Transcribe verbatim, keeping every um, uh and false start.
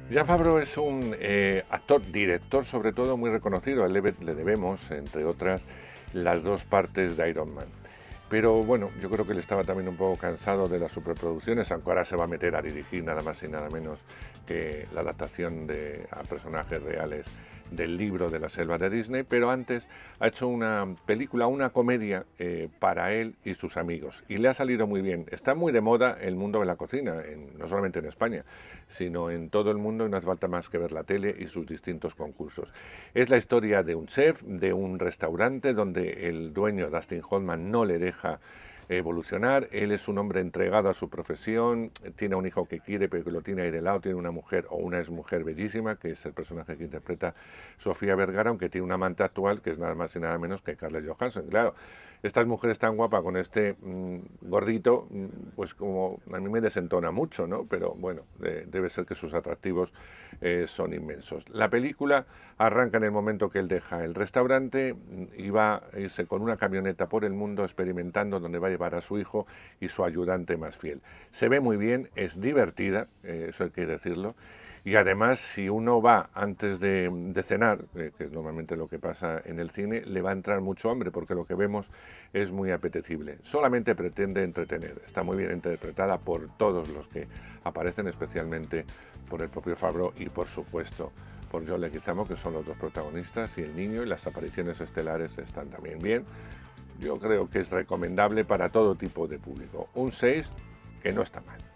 Jon Favreau es un eh, actor, director sobre todo, muy reconocido. A él le, le debemos, entre otras, las dos partes de Iron Man. Pero bueno, yo creo que él estaba también un poco cansado de las superproducciones, aunque ahora se va a meter a dirigir nada más y nada menos que la adaptación de, a personajes reales del libro de la selva de Disney, pero antes ha hecho una película, una comedia eh, para él y sus amigos, y le ha salido muy bien. Está muy de moda el mundo de la cocina, en, no solamente en España, sino en todo el mundo, y no hace falta más que ver la tele y sus distintos concursos. Es la historia de un chef, de un restaurante donde el dueño, Dustin Hoffman, no le deja evolucionar. Él es un hombre entregado a su profesión, tiene un hijo que quiere pero que lo tiene ahí de lado, tiene una mujer o una exmujer bellísima, que es el personaje que interpreta Sofía Vergara, aunque tiene una amante actual que es nada más y nada menos que Scarlett Johansson. Claro, esta mujer es tan guapa con este mmm, gordito, mmm, pues como a mí me desentona mucho, ¿no? Pero bueno, de, debe ser que sus atractivos eh, son inmensos. La película arranca en el momento que él deja el restaurante y va a irse con una camioneta por el mundo experimentando donde va a llevar a su hijo y su ayudante más fiel. Se ve muy bien, es divertida, eh, eso hay que decirlo. Y además, si uno va antes de, de cenar, eh, que es normalmente lo que pasa en el cine, le va a entrar mucho hambre, porque lo que vemos es muy apetecible. Solamente pretende entretener. Está muy bien interpretada por todos los que aparecen, especialmente por el propio Favreau y, por supuesto, por John Leguizamo, que son los dos protagonistas, y el niño, y las apariciones estelares están también bien. Yo creo que es recomendable para todo tipo de público. Un seis que no está mal.